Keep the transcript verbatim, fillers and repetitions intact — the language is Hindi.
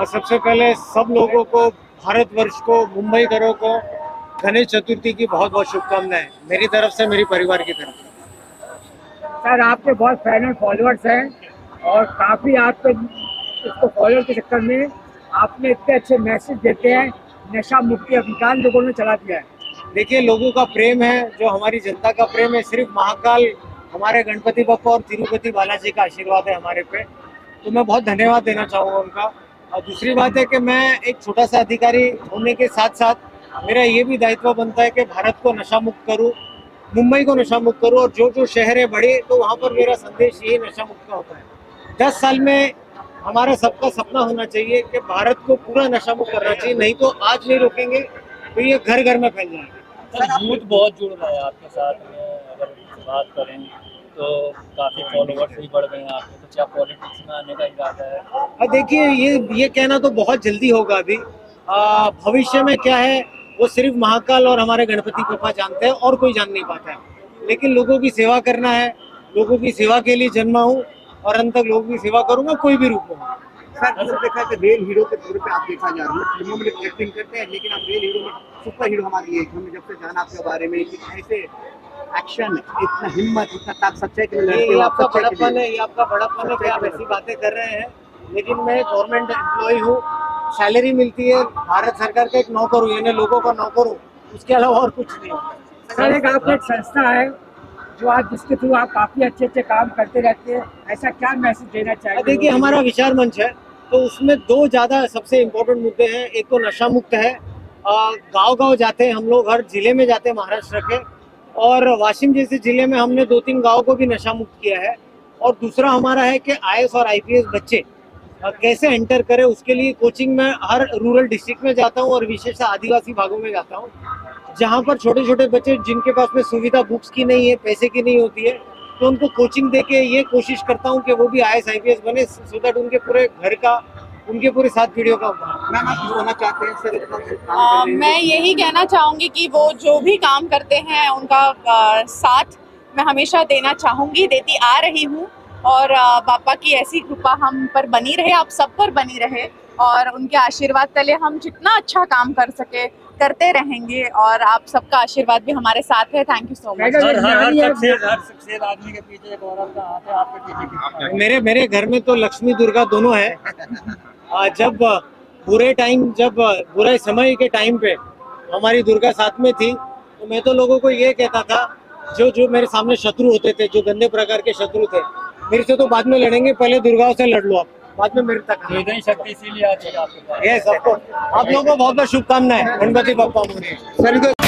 और सबसे पहले सब लोगों को, भारतवर्ष को, मुंबई करो को गणेश चतुर्थी की बहुत बहुत शुभकामनाएं मेरी तरफ से, मेरी परिवार की तरफ से। सर आपके बहुत फैन और फॉलोअर्स हैं और काफ़ी आपके इसको फॉलोअर के चक्कर में आपने इतने अच्छे मैसेज देते हैं, नशा मुक्ति अभियान लोगों ने चला दिया है। देखिए, लोगों का प्रेम है, जो हमारी जनता का प्रेम है, सिर्फ महाकाल हमारे गणपति बप्पा और तिरुपति बालाजी का आशीर्वाद है हमारे पे, तो मैं बहुत धन्यवाद देना चाहूँगा उनका। और दूसरी बात है कि मैं एक छोटा सा अधिकारी होने के साथ साथ मेरा ये भी दायित्व बनता है कि भारत को नशा मुक्त करूँ, मुंबई को नशा मुक्त करूँ, और जो जो शहर है बड़े तो वहाँ पर मेरा संदेश यही नशा मुक्त का होता है। दस साल में हमारा सबका सपना होना चाहिए कि भारत को पूरा नशा मुक्त करना चाहिए, नहीं तो आज नहीं रोकेंगे तो ये घर घर में फैल जाएगा। सर यूथ बहुत जुड़ रहा है आपके साथ में, अगर बात करें तो काफ़ी फॉलोवर्स भी बढ़ गए हैं आपके, तो क्या पॉलिटिक्स में आने का इरादा है? अब देखिए, ये ये कहना तो बहुत जल्दी होगा अभी, भविष्य में क्या है वो सिर्फ महाकाल और हमारे गणपति बप्पा जानते हैं और कोई जान नहीं पाता है, लेकिन लोगों की सेवा करना है, लोगों की सेवा के लिए जन्मा हूँ और अंत तक लोगों की सेवा करूंगा, कोई भी रूप में। सर देखा कि रियल हीरो के तौर पे आप देखा जा रहे हैं, फिल्मों में एक्टिंग करते हैं लेकिन आप रियल हीरो में सुपर हीरो हमारी एक हमने जब से जाना आपके बारे में कि ऐसे एक्शन, इतना हिम्मत, इतना ताकत, सच्चाई के लिए ये आपका बड़प्पन है, ये आपका बड़प्पन है कि आप ऐसी बातें कर रहे हैं, लेकिन मैं गवर्नमेंट एम्प्लॉय हूँ, सैलरी मिलती है, भारत सरकार का एक नौकर हूँ, यानी लोगों का नौकर हूँ, उसके अलावा और कुछ नहीं। सर एक आपकी एक संस्था है जो आप जिसके थ्रू आप काफ़ी अच्छे अच्छे काम करते रहते हैं, ऐसा क्या मैसेज देना चाहिए? देखिए, हमारा विचार मंच है तो उसमें दो ज़्यादा सबसे इम्पोर्टेंट मुद्दे हैं। एक तो नशा मुक्त है, गांव गांव जाते हैं हम लोग, हर जिले में जाते हैं महाराष्ट्र के, और वाशिम जैसे जिले में हमने दो तीन गाँव को भी नशा मुक्त किया है। और दूसरा हमारा है कि आई ए एस और आई पी एस बच्चे कैसे एंटर करें, उसके लिए कोचिंग में हर रूरल डिस्ट्रिक्ट में जाता हूँ और विशेषतः आदिवासी भागों में जाता हूँ, जहाँ पर छोटे छोटे बच्चे जिनके पास में सुविधा बुक्स की नहीं है, पैसे की नहीं होती है, तो उनको कोचिंग देके ये कोशिश करता हूँ कि वो भी I A S I P S बने, सो दैट उनके पूरे घर का, उनके पूरे सात पीढ़ियों का। मैम आप जो होना चाहते हैं सर इतना काम आ, कर रहे हैं? मैं यही कहना चाहूँगी कि वो जो भी काम करते हैं उनका आ, साथ मैं हमेशा देना चाहूँगी, देती आ रही हूँ, और आ, बापा की ऐसी कृपा हम पर बनी रहे, आप सब पर बनी रहे, और उनके आशीर्वाद तले हम जितना अच्छा काम कर सके करते रहेंगे, और आप सबका आशीर्वाद भी हमारे साथ है। Thank you so much. हर हर सक्सेस हर सक्सेस आदमी के पीछे एक औरत का हाथ है, आपके पीछे किसका है? मेरे मेरे घर में तो लक्ष्मी दुर्गा दोनों है। जब बुरे टाइम, जब बुरे समय के टाइम पे हमारी दुर्गा साथ में थी, तो मैं तो लोगों को ये कहता था, जो जो मेरे सामने शत्रु होते थे, जो गंदे प्रकार के शत्रु थे, मेरे से तो बाद में लड़ेंगे, पहले दुर्गाओं से लड़ लो आप, बाद में मेरे तक। इतनी शक्ति इसीलिए आती है आपके पास। Yes, of course. आप लोगों को बहुत बहुत शुभकामनाएं, गणपति बप्पा मोरया।